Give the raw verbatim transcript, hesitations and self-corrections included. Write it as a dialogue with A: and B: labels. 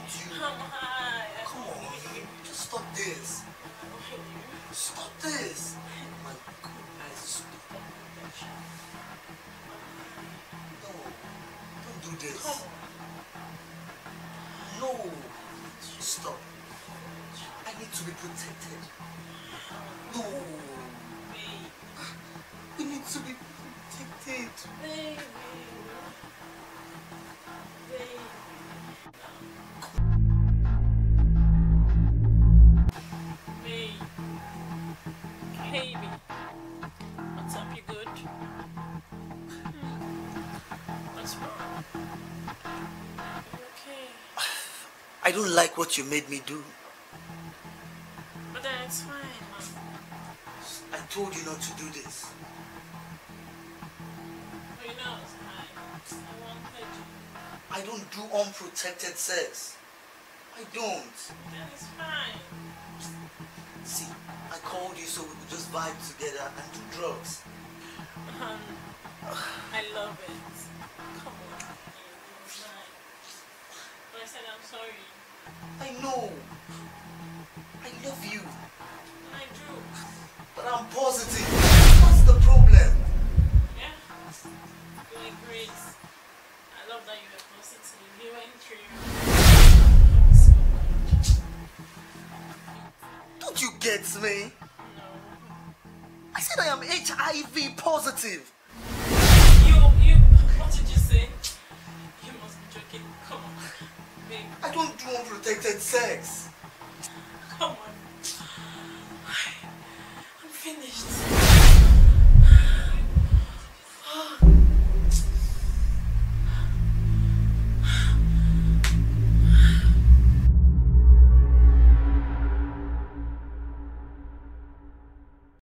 A: you?
B: I'm high.
A: Come on, just stop this. Stop this. My goodness, stop. No, don't do this.
B: Come on.
A: No, stop. I need to be protected. No,
B: Babe.
A: we need to be protected.
B: Baby. Baby. Babe. Baby. What's up? You good? What's wrong? You okay?
A: I don't like what you made me do.
B: But then it's fine, Mom.
A: I told you not to do this.
B: But you know it's fine. I wanted you.
A: I don't do unprotected sex. I don't.
B: Then it's fine.
A: See, I called you so we could just vibe together and do drugs.
B: Um, I love it. Come on. It's fine. But I said I'm sorry.
A: I know. I love you.
B: I do.
A: But I'm positive. What's the problem?
B: Yeah. You were great. I love that you were positive. You went through. So much.
A: Don't you get me?
B: No.
A: I said I am H I V positive.
B: You, you, what did you say? You must be joking. Come on. Babe.
A: I don't do unprotected sex.